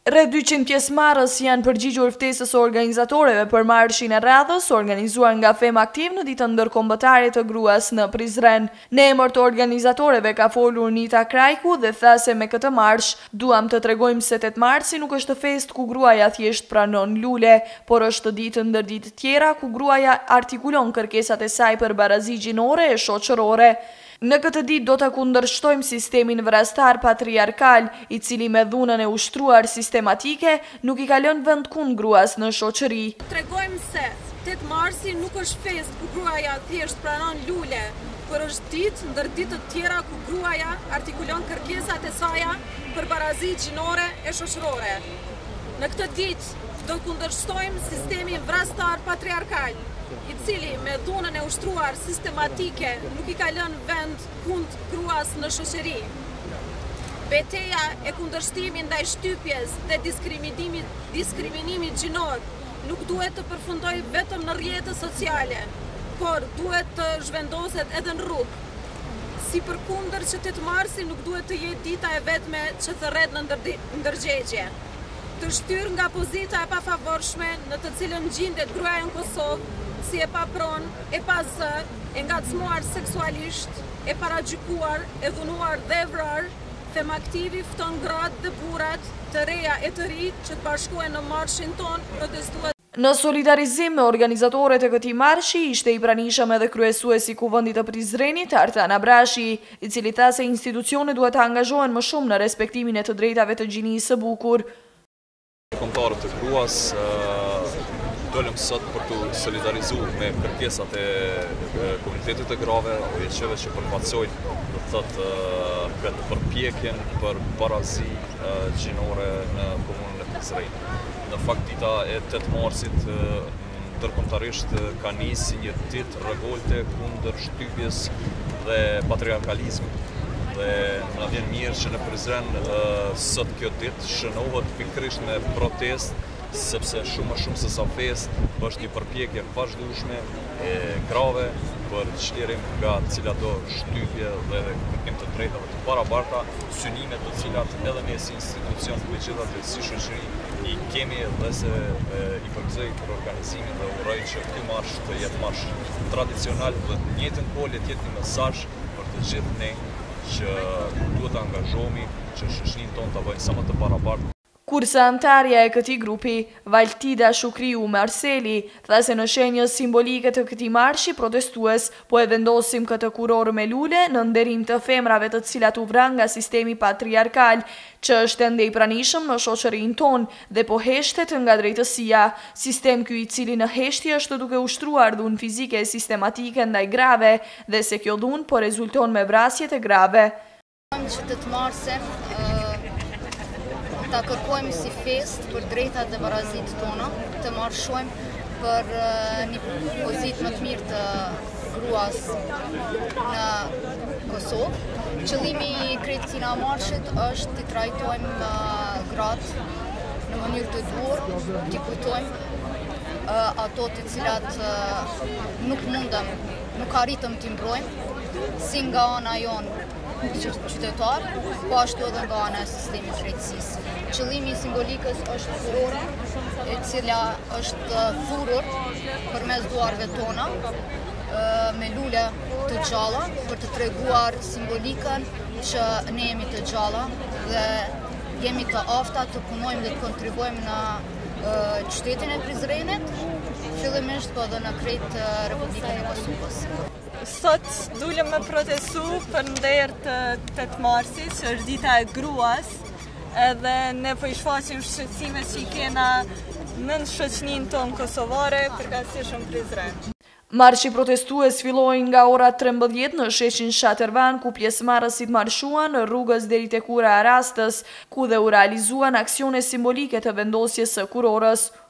Rreth 200 pjesëmarrës janë përgjigjur ftesës së organizatorëve për marshin e radhës organizuar nga Fem Aktiv në ditën ndërkombëtare të gruas në Prizren. Në emër të organizatorëve ka folur Nita Krajku dhe tha se me këtë marsh duam të tregojmë se 8 marsi nuk është festë ku gruaja thjesht pranon lule, por është ditë ndër ditë tjera ku gruaja artikulon kërkesat e saj për barazi gjinore e shoqërore. Në këtë ditë do të kundërshtojmë sistemin vrastar patriarkal, i cili me dhunën e ushtruar sistematike nuk i ka lënë vend kund gruas në shoqëri. Tregojmë se 8 marsi nuk është festë ku gruaja thjesht pranon lule, por është ditë ndër ditë të tjera ku gruaja artikulon kërkesat e saj për barazi gjinore e shoqërore. Në këtë ditë do kundërshtojmë sistemin vrastar patriarkal, i cili me dhunën e ushtruar sistematike nuk i ka lënë vend kund gruas në shoqëri. Betejë e kundërshtimit ndaj shtypjes dhe diskriminimit gjinor nuk duhet të përfundojë vetëm në rrjetet sociale, por duhet të zhvendoset edhe në rrugë. Si përkundër që 8 marsi nuk duhet të jetë dita e vetme që thërret në ndërgjegje. Të shtyr nga pozita e pafavorshme në të cilën gjendet gruaja në Kosovë, si e papron, e pa zë, e ngacmuar seksualisht, e paragjykuar, e dhunuar dhe vrar, Fem Aktivi fton gratë dhe burrat të reja e të ri që të bashkohen në marshin ton protestues. Në solidarizim me organizatorët e këtij marshi ishte i pranishëm edhe kryesuesi i Kuvendit të Prizrenit, Artan Abrashi, i cili tha se institucionet duhet të angazhohen më shumë në respektimin e të drejtave të gjinisë së bukur. Kombëtarët të gruas dolëm sot për të solidarizuar me kërkesat e komunitetit të grave, ONG-ve që përfaqësojnë këtë përpjekjen për barazi gjinore në komunën e Prizren. Në fakt dita e 8 marsit ndërkombëtarisht ka nisë një ditë revolte kundër shtypjes dhe patriarkalizmit. Dhe na vjen mirë që në Prizren sot kjo ditë shënohet pikërisht me protestë, sepse shumë më shumë se sa festë është një përpjekje vazhdueshme e grave për çlirim nga cilato shtypje dhe kërkim të drejtave të barabarta, synime të cilat edhe ne si institucion, megjithatë si shoqëri i kemi dhe se i përgëzoj për organizimin dhe uroj që ky marsh të jetë marsh tradicional dhe në njëjtën kohë të jetë një mesazh për të gjithë ne që duhet të angazhohemi që shoqërinë tonë ta bëjmë sa më të barabartë. Kurse antarja e këtij grupi, Valtida Shukriu Marseli, tha se në shenjë simbolike të këtij marshi protestues po e vendosim këtë kurorë me lule në nderim të femrave të cilat u vran nga sistemi patriarkal, që është ende i pranishëm në shoqërinë tonë dhe po heshtet nga drejtësia, sistem ky i cili në heshtje është duke ushtruar dhunë fizike sistematike ndaj grave dhe se kjo dhunë po rezulton me vrasjet e grave. Që 8 marsin ta kërkojmë si festë për drejtat dhe barazit tona, të marshojmë për një pozitë më të mirë të gruas në Kosovë. Qëllimi i krejt këtij marshit është të trajtojmë gratë në mënyrë të duhur, të kujtojmë ato të cilat nuk mundëm, nuk arritëm të mbrojmë, si nga ana jonë qytetar, po ashtu edhe nga ana e sistemit drejtësisë. Qëllimi i simbolikës është kurora, e cila është furur përmes duarve tona me lule të gjalla për të treguar simbolikën që ne jemi të gjalla dhe jemi të afta të punojmë dhe të kontribuojmë në qytetin e Prizrenit, fillimisht po edhe në krejt Republikën e Kosovës. Sot dulem me protestu për nder të 8 marsit, që është dita e gruas, edhe ne po i shfaqim shqetësimet që i kena në shoqërinë tonë kosovare, përkatësisht Prizren. Marshi protestues filloi nga ora 13 në sheqin Shatërvan, ku pjesëmarrësit marshuan në rrugës deri tek ura e Rastës, ku dhe u realizuan aksione simbolike të vendosjes së kurorës.